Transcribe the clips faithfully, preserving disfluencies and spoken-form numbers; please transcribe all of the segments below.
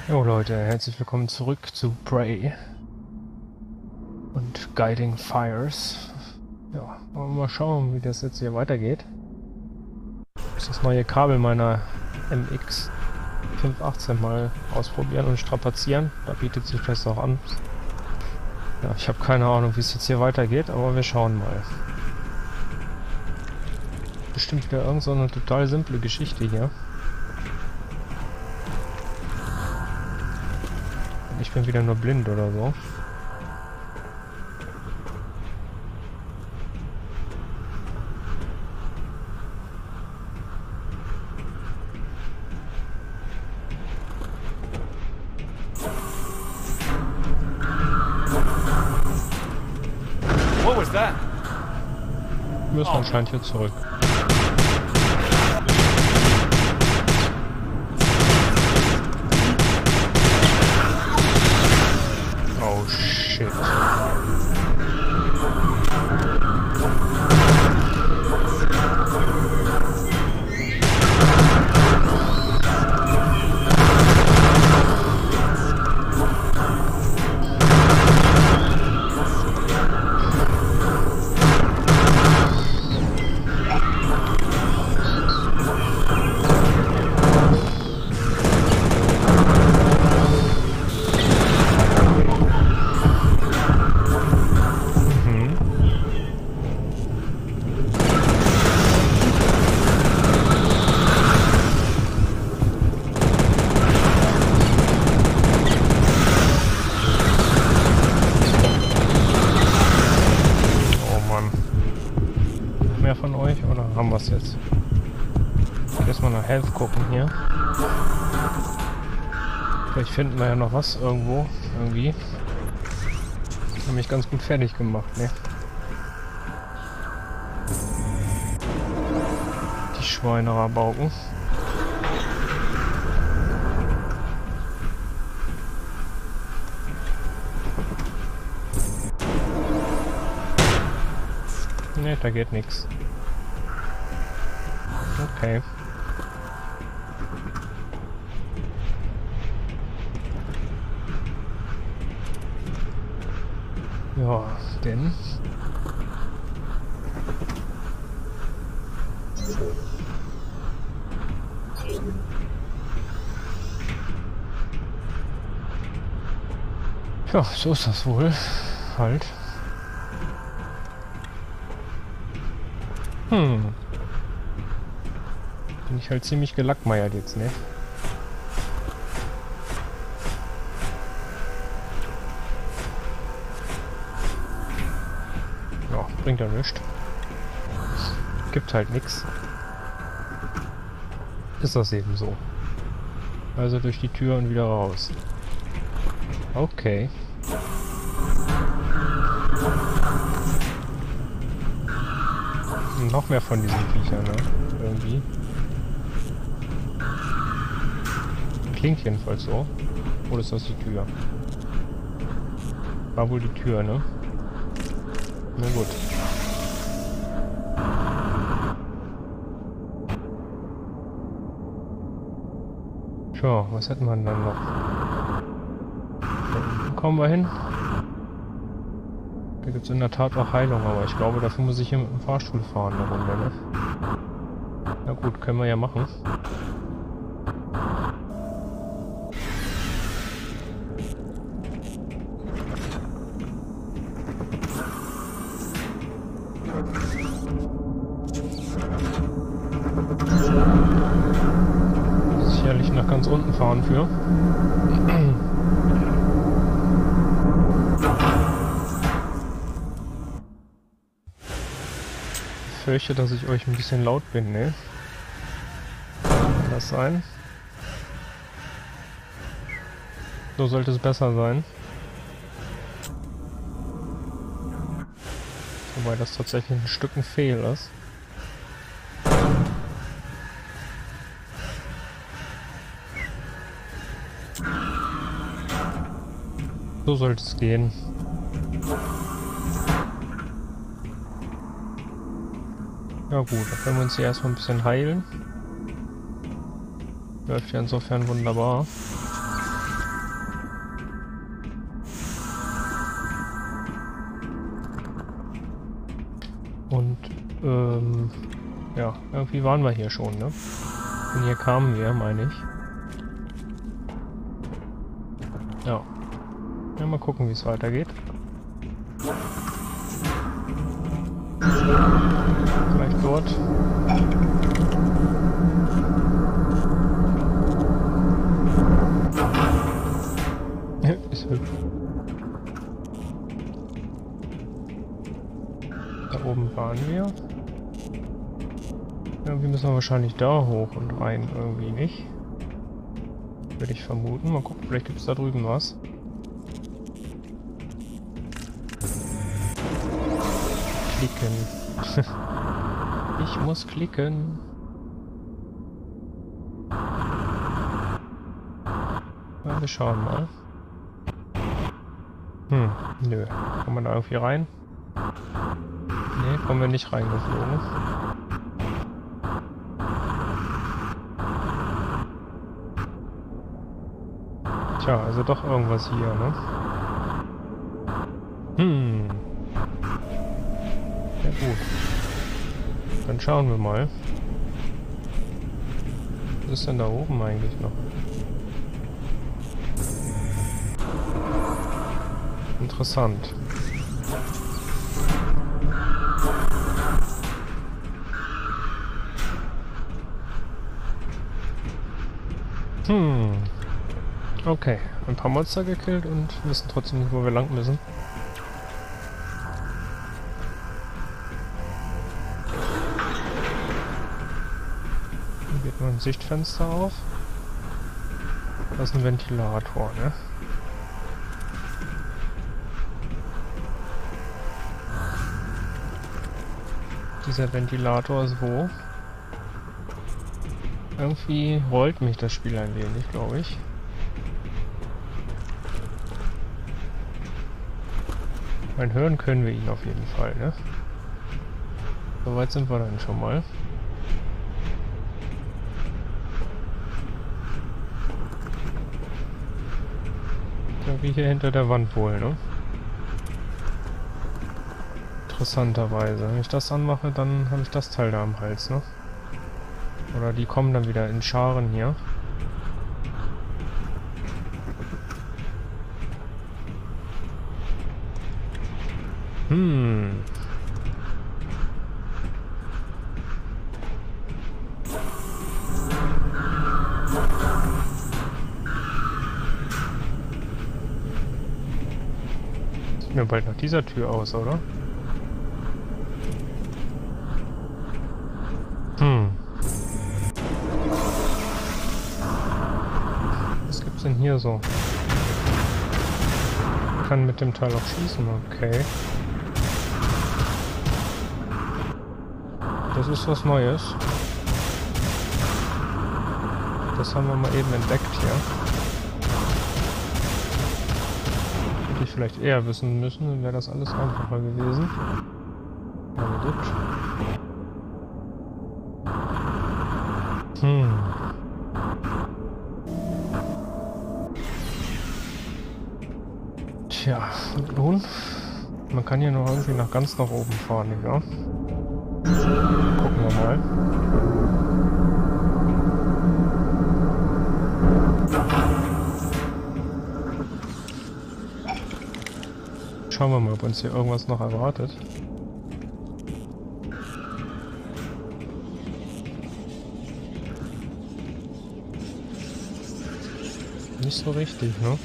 Jo Leute, herzlich willkommen zurück zu Prey und Guiding Fires. Ja, wollen wir mal schauen, wie das jetzt hier weitergeht. Ich muss das neue Kabel meiner M X fünf achtzehn mal ausprobieren und strapazieren. Da bietet sich das auch an. Ja, ich habe keine Ahnung, wie es jetzt hier weitergeht, aber wir schauen mal. Bestimmt wieder irgend so eine total simple Geschichte hier. Ich bin wieder nur blind oder so. What was that? Wir müssen anscheinend hier zurück. Oh shit. Von euch oder haben wir es jetzt? Erstmal nach Health gucken hier. Vielleicht finden wir ja noch was irgendwo. Irgendwie. Haben mich ganz gut fertig gemacht, ne? Die Schweinerabauken. Ne, da geht nichts. Okay. Ja, denn... Ja, so ist das wohl. Halt. Hm. Bin ich halt ziemlich gelackmeiert jetzt, ne? Ja, bringt ja nichts. Gibt halt nichts. Ist das eben so. Also durch die Tür und wieder raus. Okay. Noch mehr von diesen Viechern, ne? Irgendwie. Klingt jedenfalls so. Oder ist das die Tür? War wohl die Tür, ne? Na gut. Tja, was hätten wir denn dann noch? Da kommen wir hin. Da gibt es in der Tat auch Heilung, aber ich glaube, dafür muss ich hier mit dem Fahrstuhl fahren eine Runde, ne? Na gut, können wir ja machen. Sicherlich nach ganz unten fahren für. Ich fürchte, dass ich euch ein bisschen laut bin, ne? Kann das sein? So sollte es besser sein. Wobei das tatsächlich ein Stück ein Fehl ist. So sollte es gehen. Ja gut, dann können wir uns hier erstmal ein bisschen heilen. Läuft ja insofern wunderbar. Ähm, ja, irgendwie waren wir hier schon, ne? Und hier kamen wir, meine ich. Ja. Ja, mal gucken, wie es weitergeht. Vielleicht dort. Ist hübsch. Da oben waren wir. Irgendwie müssen wir wahrscheinlich da hoch und rein irgendwie nicht. Würde ich vermuten. Mal gucken, vielleicht gibt es da drüben was. Klicken. Ich muss klicken. Ja, wir schauen mal. Hm, nö. Kommen wir da irgendwie rein? Ne, kommen wir nicht reingeflogen. Tja, also doch irgendwas hier, ne? Hm. Ja gut. Dann schauen wir mal. Was ist denn da oben eigentlich noch? Interessant. Hm. Okay, ein paar Monster gekillt und wissen trotzdem nicht, wo wir lang müssen. Hier geht nur ein Sichtfenster auf. Das ist ein Ventilator, ne? Dieser Ventilator ist wo? Irgendwie rollt mich das Spiel ein wenig, glaube ich. Mein hören können wir ihn auf jeden Fall, ne? Soweit sind wir dann schon mal. Irgendwie hier hinter der Wand wohl, ne? Interessanterweise. Wenn ich das anmache, dann habe ich das Teil da am Hals, ne? Oder die kommen dann wieder in Scharen hier. Hm. Sieht mir bald nach dieser Tür aus, oder? Hm. Was gibt's denn hier so? Ich kann mit dem Teil auch schießen, okay. Das ist was Neues. Das haben wir mal eben entdeckt hier. Hätte ich vielleicht eher wissen müssen, dann wäre das alles einfacher gewesen. Aber gut. Hm. Tja, und nun? Man kann hier noch irgendwie nach ganz nach oben fahren, ja? Gucken wir mal. Schauen wir mal, ob uns hier irgendwas noch erwartet. Nicht so richtig, ne?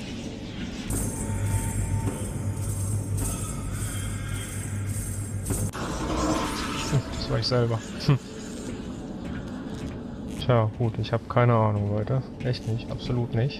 Das war ich selber. Hm. Tja, gut, ich habe keine Ahnung, Leute. Echt nicht, absolut nicht.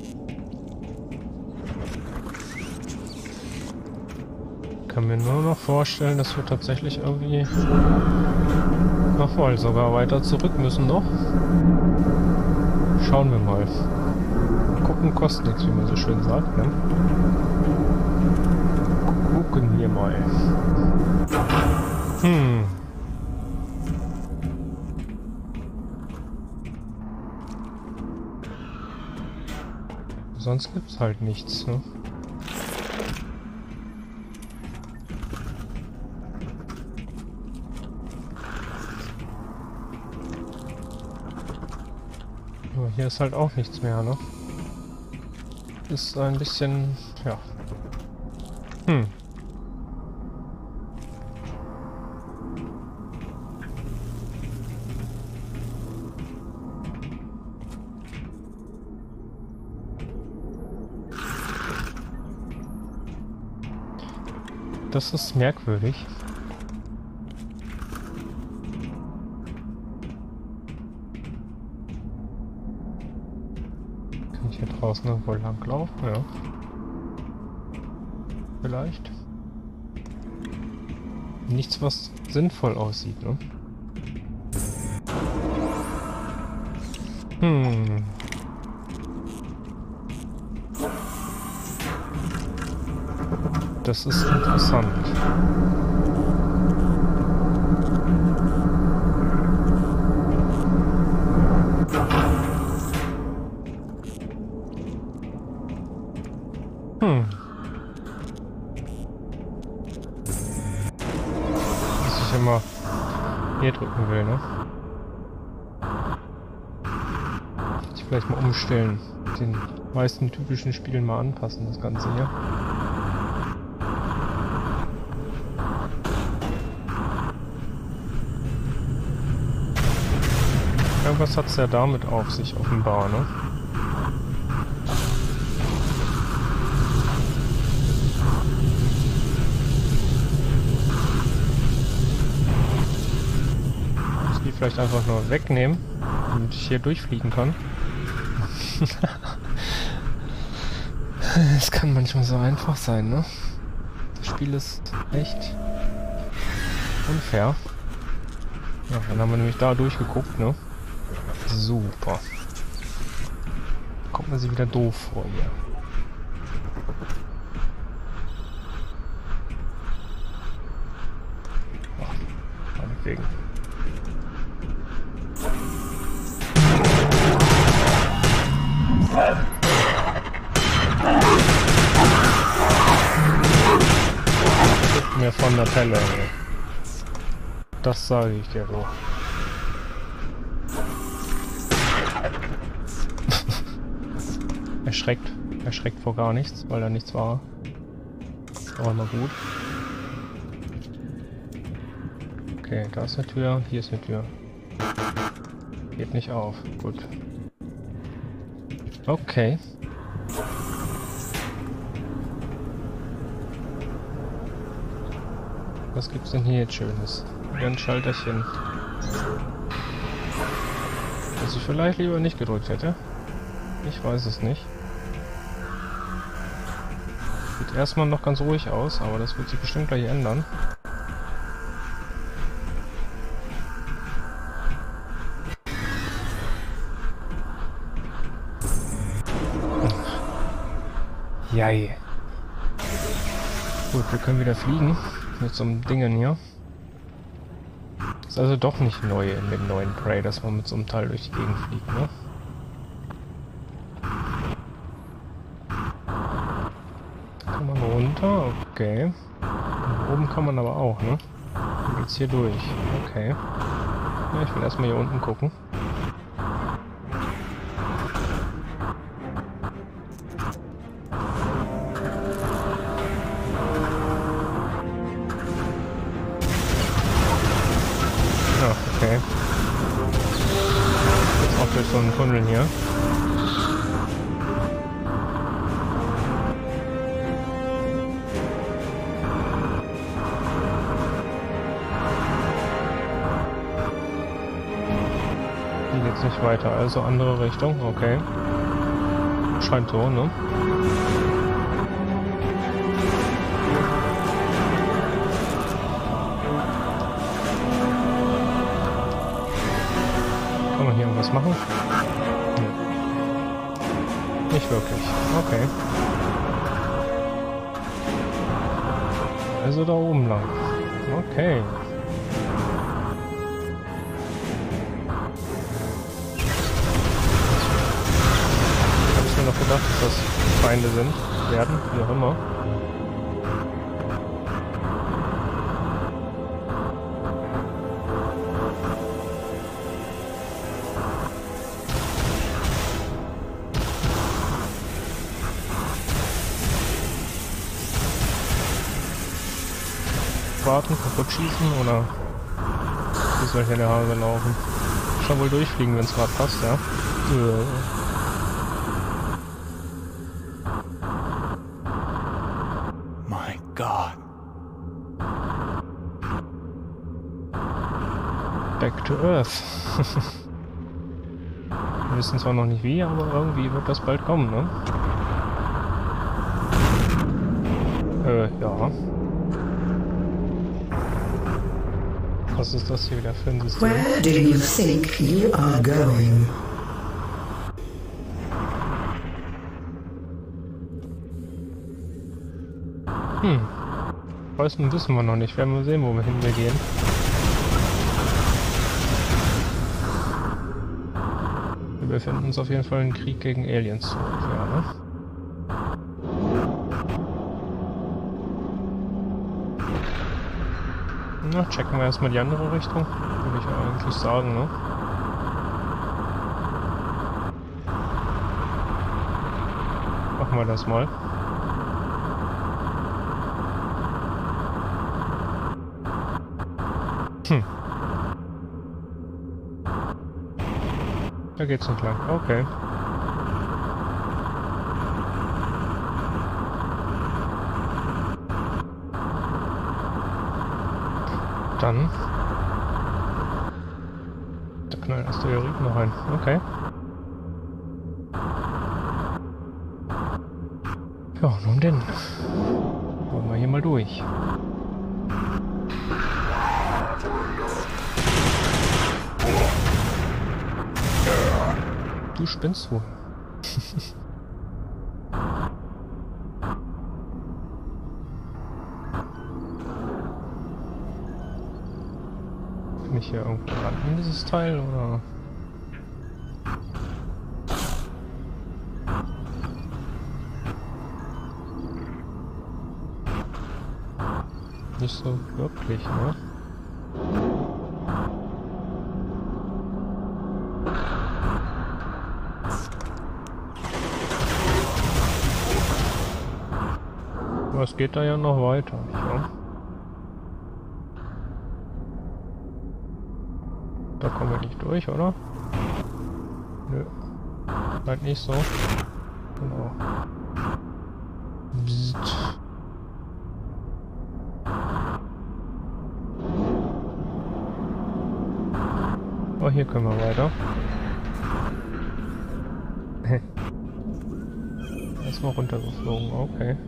Ich kann mir nur noch vorstellen, dass wir tatsächlich irgendwie noch wohl sogar weiter zurück müssen noch. Schauen wir mal. Gucken kostet nichts, wie man so schön sagt, ne? Gucken wir mal. Hm. Sonst gibt's halt nichts, ne? hier ist halt auch nichts mehr, ne? Ist ein bisschen, ja. Hm. Das ist merkwürdig. Kann ich hier draußen irgendwo langlaufen? Ja. Vielleicht. Nichts, was sinnvoll aussieht, ne? Hm. Das ist interessant. Hm. Dass ich immer hier drücken will, ne? Ich vielleicht mal umstellen. Den meisten typischen Spielen mal anpassen, das Ganze hier. Irgendwas hat es ja damit auf sich, offenbar, ne? Ich die vielleicht einfach nur wegnehmen, damit ich hier durchfliegen kann. Es kann manchmal so einfach sein, ne? Das Spiel ist echt unfair. Ja, dann haben wir nämlich da durchgeguckt, ne? Super. Kommt man sich wieder doof vor hier. Oh, meinetwegen. Gibt mir von der Pelle, ey. Das sage ich dir so. Erschreckt. Erschreckt vor gar nichts, weil da nichts war. Ist auch immer gut. Okay, da ist eine Tür, hier ist eine Tür. Geht nicht auf. Gut. Okay. Was gibt's denn hier jetzt Schönes? Wieder ein Schalterchen. Das ich vielleicht lieber nicht gedrückt hätte. Ich weiß es nicht. Sieht erstmal noch ganz ruhig aus, aber das wird sich bestimmt gleich ändern. Jai. Gut, wir können wieder fliegen. Mit so einem Dingen hier. Ist also doch nicht neu in dem neuen Prey, dass man mit so einem Teil durch die Gegend fliegt, ne? Kann man runter, okay. Und oben kann man aber auch, ne? Dann geht's hier durch, okay. Ja, ich will erstmal hier unten gucken. Okay. Jetzt auch durch so einen Tunnel hier. Hier geht's nicht weiter, also andere Richtung, okay. Scheint so, ne? Kann man hier irgendwas machen? Nee. Nicht wirklich. Okay. Also da oben lang. Okay. Habe ich mir noch gedacht, dass das Feinde sind, werden, wie auch immer. warten, kaputt schießen oder wie soll hier der Hase laufen? Schon wohl durchfliegen, wenn es gerade passt, ja? Äh. My God. Back to Earth. Wir wissen zwar noch nicht wie, aber irgendwie wird das bald kommen, ne? Äh, ja. Was ist das hier wieder für ein System? Where do you think you are going? Hm. Preußen wissen wir noch nicht. Werden wir sehen, wo wir hin wir gehen. Wir befinden uns auf jeden Fall im Krieg gegen Aliens zurück, ja, ne? Na, checken wir erstmal die andere Richtung. Würde ich eigentlich sagen, ne? Machen wir das mal. Hm. Da geht's nicht lang. Okay. Dann. Da knallen Asteroiden noch rein. Okay. Ja, nun denn. Wollen wir hier mal durch. Du spinnst wohl. Bin ich hier irgendwo ran in dieses Teil, oder? Nicht so wirklich, ne? Aber es geht da ja noch weiter, ja. Da kommen wir nicht durch, oder? Nö. Halt nicht so. Genau. Bzzzt. Oh, hier können wir weiter. Erstmal runtergeflogen, okay.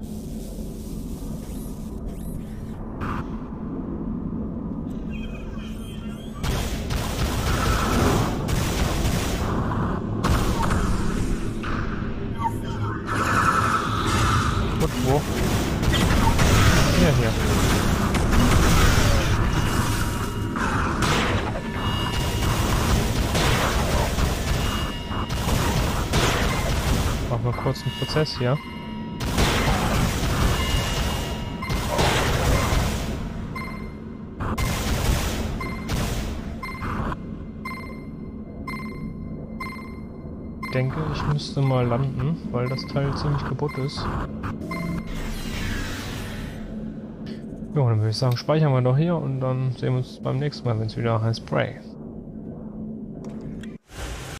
Und wo? Ja, hier. Machen wir kurz einen Prozess hier. Ich denke, ich müsste mal landen, weil das Teil ziemlich kaputt ist. Ja, dann würde ich sagen, speichern wir doch hier und dann sehen wir uns beim nächsten Mal, wenn es wieder heißt Prey.